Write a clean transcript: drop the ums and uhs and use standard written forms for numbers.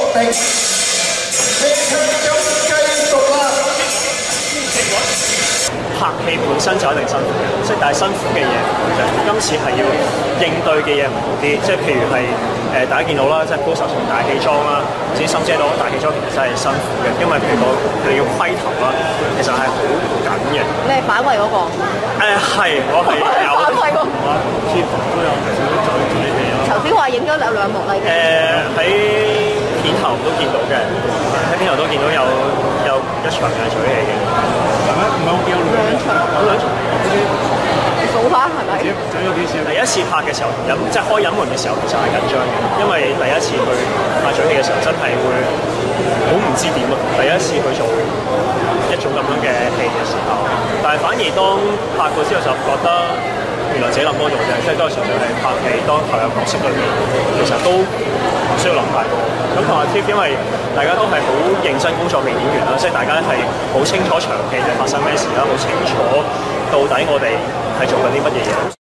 定，戲劇又繼續啦。 拍戲本身就一定辛苦嘅，即係但係辛苦嘅嘢唔同嘅。今次係要應對嘅嘢唔同啲，即係譬如係大家見到啦，即係 Post 同大氣裝啦，唔知心姐到大氣裝其實真係辛苦嘅，因為譬如佢哋要揮頭啦，其實係好緊嘅。 你係反胃嗰個？ 係，我係有。 反胃嗰個。 似乎都有少少嘴嘴皮啦。 頭先話影咗兩幕啦。 喺片頭都見到嘅，喺片頭都見到有一場嘅嘴戲嘅。係咩？唔係我見有兩場。有兩場。 你數下係咪？ 整咗幾次？第一次拍嘅時候，即係開隱門嘅時候，其實係緊張嘅，因為第一次去拍嘴戲嘅時候，真係會好唔知點啊！第一次去做一種咁樣嘅戲嘅時候，但係反而當拍過之後就覺得原來自己諗多咗啫，即係都係純粹係拍戲，當投入角色裏面，其實都唔需要諗太多。咁同埋 Tiff，因為大家都係好認真工作嘅演員啦，即係大家係好清楚場戲係發生咩事啦，好清楚到底我哋係做緊啲乜嘢嘢。